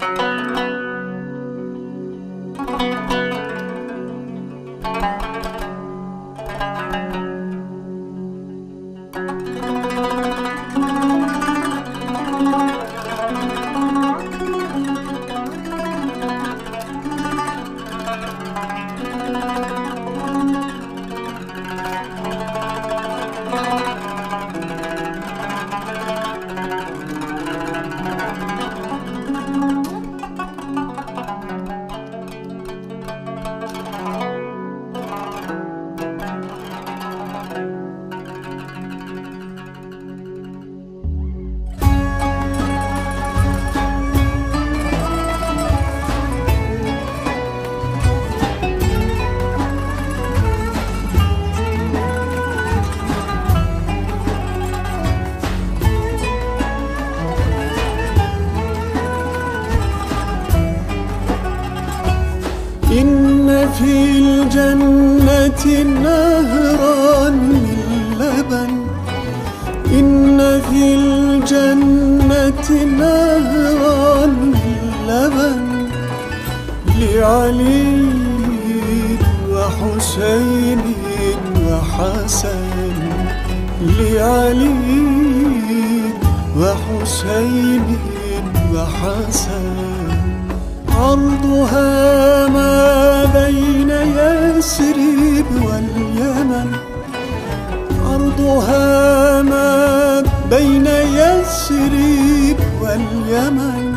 إن في الجنة نهرا من لبن، إن في الجنة نهرا من لبن لعلي وحسين وحسن، لعلي وحسين وحسن. عرضها ما بين يثرب واليمن، عرضها ما بين يثرب واليمن،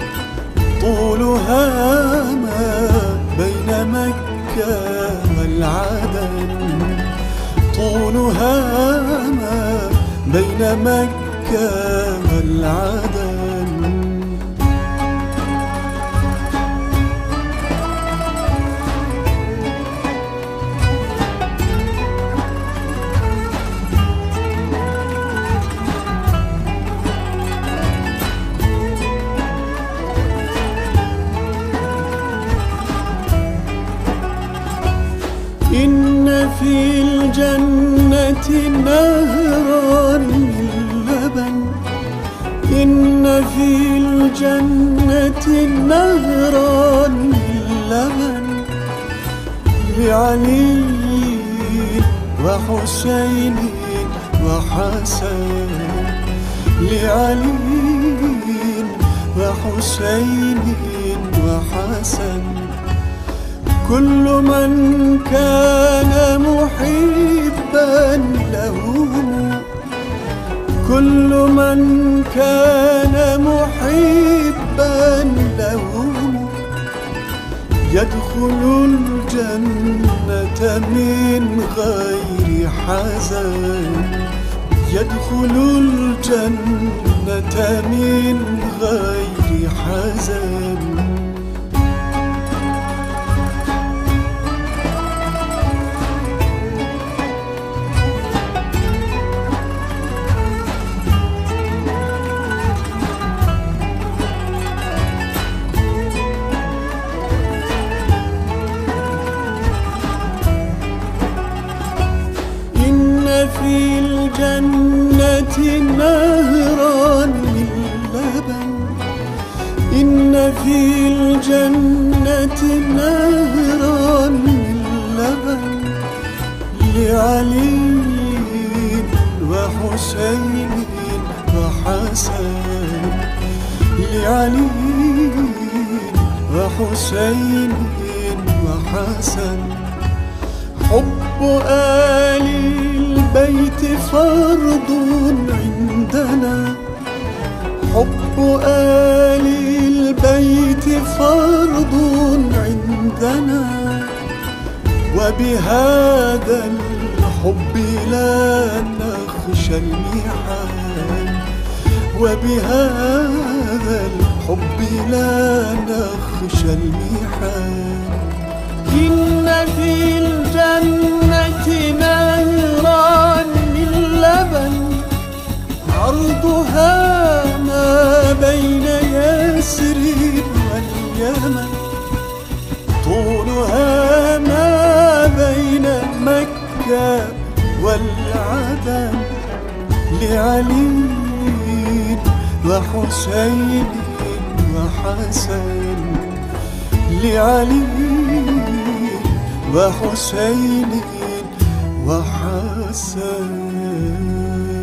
طولها ما بين مكة والعدن، طولها ما بين مكة والعدن. إن في الجنة نهرا من لبن، إن في الجنة نهرا من لبن لعلي وحسين وحسن، لعلي وحسين وحسن. كل من كان محبا لهم، كل من كان محبا لهم يدخل الجنة من غير حزن، يدخل الجنة من غير حزن. في الجنة نهرا من لبن، إن في الجنة نهرا من لبن لعلي وحسين وحسن، لعلي وحسين وحسن. حب آل البيت فرض عندنا، حب آل البيت فرض عندنا، وبهذا الحب لا نخشى المحال، وبهذا الحب لا نخشى المحال. إن في الجنة نهرا من لبن، عرضها ما بين يثرب واليمن، طولها ما بين مكة والعدن، لعلي وحسين وحسن. وحسن، لعلي وحسين وحسن.